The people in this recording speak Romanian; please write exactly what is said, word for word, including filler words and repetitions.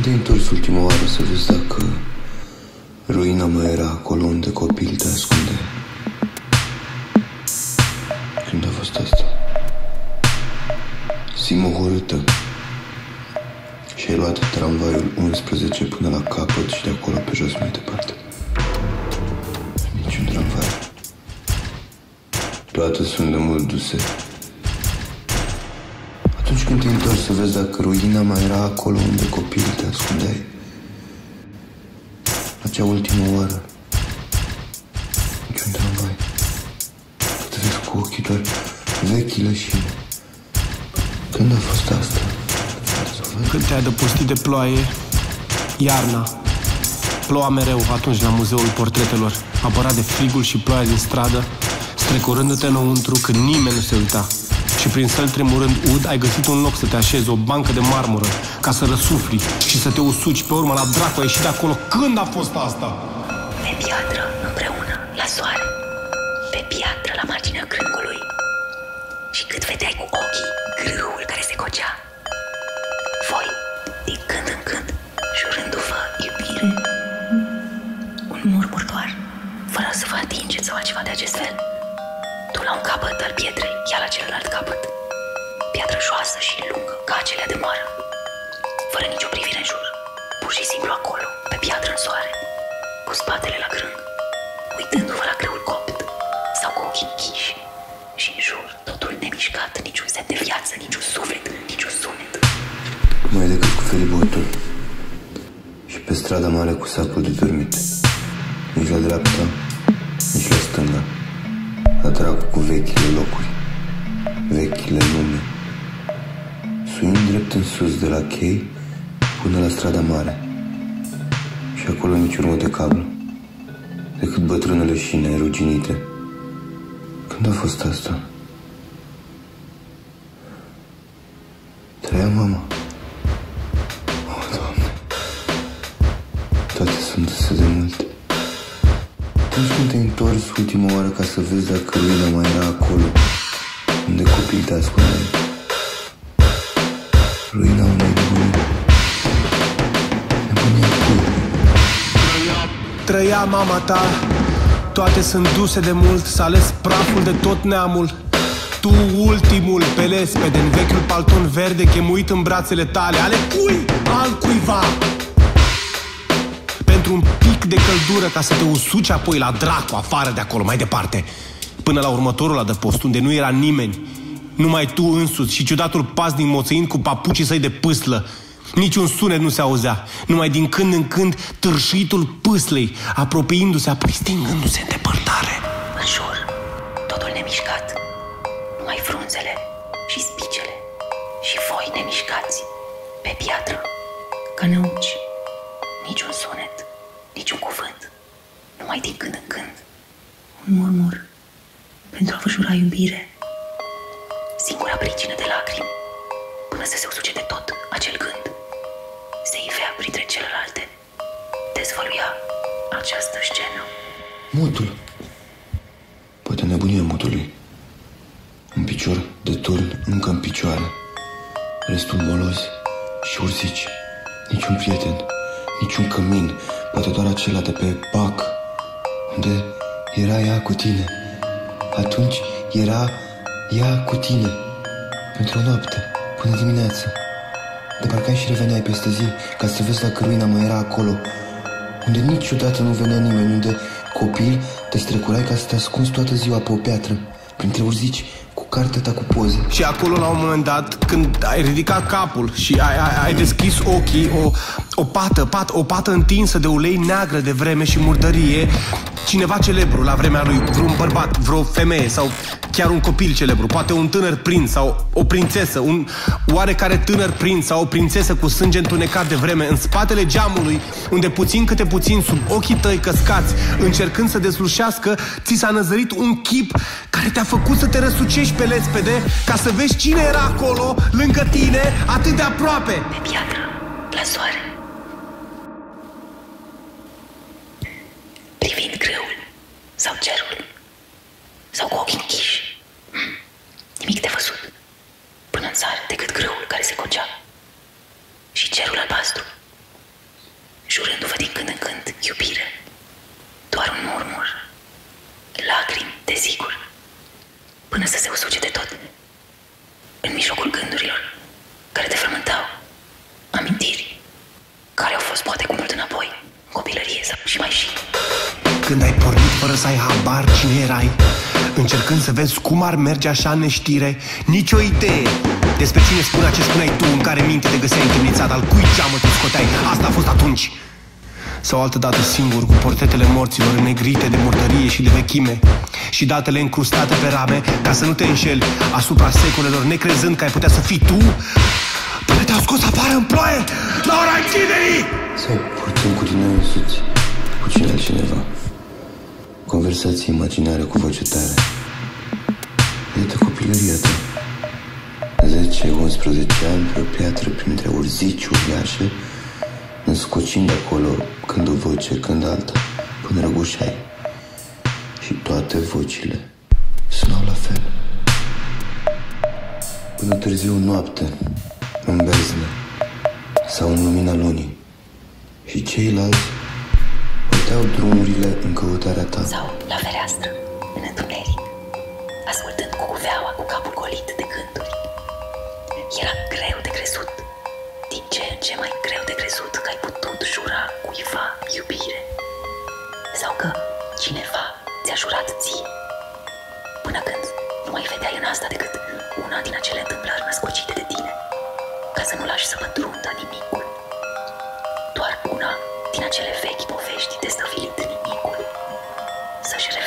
te-ai întors ultima oară să vezi dacă ruina mai era acolo unde copil te ascunde? Când a fost asta? Si mohorâtă și ai luat tramvaiul unsprezece până la capăt și de acolo pe jos mai departe. Niciun tramvai. Toate sunt de mult duse. Atunci când te-ai întors să vezi dacă ruina mai era acolo unde copil te ascundeai, acea ultimă oară, niciun tramvai. Te vezi cu ochii doar vechile și... Când a fost asta? Când te-ai adăpostit de ploaie, iarna, ploua mereu atunci la Muzeul Portretelor, apărat de frigul și ploaia din stradă, strecurându-te înăuntru când nimeni nu se uita. Și prin săl tremurând ud, ai găsit un loc să te așezi, o bancă de marmură, ca să răsufli și să te usuci. Pe urmă, la dracu, ai ieșit de acolo. Când a fost asta? Pe piatră, împreună, la soare. Pe piatră, la marginea crângului. Și cât vedeai cu ochii grâul care se cocea. Voi, din când în când, jurându-vă iubire. Un murmur doar, fără să vă atingeți sau altceva de acest fel. Tu la un capăt al pietrei, ea la celălalt capăt. Piatră joasă și lungă, ca acelea de moară. Fără nicio privire în jur. Pur și simplu acolo, pe piatră în soare, cu spatele la grâng, uitându-vă la grâul copt, sau cu ochii închiși. Și în jur, totul nemișcat, niciun semn de viață, niciun suflet, niciun sunet. Mai decât cu feribotul. Și pe strada mare cu sacul de dormit. Nici la dreapta, nici la stânga. La dracu cu vechile locuri, vechile nume. Suind drept în sus de la chei până la strada mare. Și acolo nici urmă de cablu, decât bătrânele șine ruginite. Când a fost asta? Trăia mama. O, Doamne, toate sunt duse de mult. Atunci când te-ai întors ultima oară ca să vezi dacă ruina mai era acolo unde copil te ascundeai. Ruina unei nebunii. Nebunia cui? Trăia mama ta, toate sunt duse de mult, s-a ales praful de tot neamul. Tu ultimul pe lespede, în vechiul palton verde, chemuit în brațele tale, ale cui? Altcuiva. Pentru un pic de căldură, ca să te usuci apoi la dracu, afară de acolo, mai departe, până la următorul adăpost, unde nu era nimeni, numai tu însuți și ciudatul paznic moțăind cu papucii săi de pâslă. Niciun sunet nu se auzea, numai din când în când târșitul pâslei, apropiindu-se, apoi stingându-se în depărtare. În jur, totul nemișcat, numai frunzele și spicele și voi nemișcați, pe piatră, ca năuci. Niciun sunet, niciun cuvânt, numai din când în când un murmur pentru a vă jura iubire. Singura pricină de lacrimi, până să se usuce de tot acel gând, se ivea printre celelalte, dezvăluia această scenă. Mutul. Poate nebunia mutului. Un picior de turn încă în picioare, restul molozi și urzici. Niciun prieten, niciun cămin, poate doar acela de pe bac, unde era ea cu tine. Atunci era ea cu tine, pentru o noapte, până dimineață. De parcă ai și reveneai peste zi, ca să vezi dacă ruina mai era acolo, unde niciodată nu venea nimeni, unde copil te strecurai ca să te ascunzi toată ziua pe o piatră, printre urzici, cu cartea ta cu poze. Și acolo, la un moment dat, când ai ridicat capul și ai, ai, ai deschis ochii, o, o pată, pat, o pată întinsă de ulei neagră de vreme și murdărie, cineva celebru la vremea lui, vreun bărbat, vreo femeie sau chiar un copil celebru, poate un tânăr prinț sau o prințesă, un oarecare tânăr prinț sau o prințesă cu sânge întunecat de vreme, în spatele geamului, unde puțin câte puțin, sub ochii tăi căscați, încercând să deslușească, ți s-a năzărit un chip care te-a făcut să te răsucești pe lespede, ca să vezi cine era acolo, lângă tine, atât de aproape. Pe piatră, la soare, privind grâul sau cerul, sau cu ochii închiși. Nimic de văzut, până în țară, decât grâul care se cocea și cerul albastru, jurându-vă din când în când iubire. Doar un murmur, lacrimi, desigur, până să se usuce de tot, în mijlocul gândurilor care te frământau, amintiri care au fost poate cu mult înapoi, în copilărie sau și mai și. Când ai pornit fără să ai habar cine erai, încercând să vezi cum ar merge așa în neștire, nicio idee despre cine spunea ce spuneai tu, în care minte te găseai întemnițat, al cui geamă te scoteai. Asta a fost atunci. Sau altădată singur, cu portretele morților înnegrite de murdărie și de vechime și datele încrustate pe rame, ca să nu te înșeli asupra secolelor, necrezând că ai putea să fii tu, până te-au scos afară în ploaie la ora închiderii! Sau puțin cu tine însuți, cu cine altcineva. Conversații imaginare cu voce tare. Iată copilăria ta. zece unsprezece ani pe o piatră printre urzici uriașe, născocind acolo când o voce, când alta, până răgușai. Și toate vocile sunau la fel. Până târziu noapte, în beznă sau în lumina lunii, și ceilalți puteau drumurile în căutarea ta. Sau la fereastră, în întuneric, ascultând cu cuveaua, cu capul golit de gânduri. Era greu de crezut, din ce în ce mai greu de crezut că ai putut jura cuiva iubire. Sau că cineva ți-a jurat ție, până când nu mai vedeai în asta decât una din acele întâmplări născocite de tine, ca să nu lași să pătrundă nimicul. Doar una din acele vechi povești de stăvilit nimicul să-și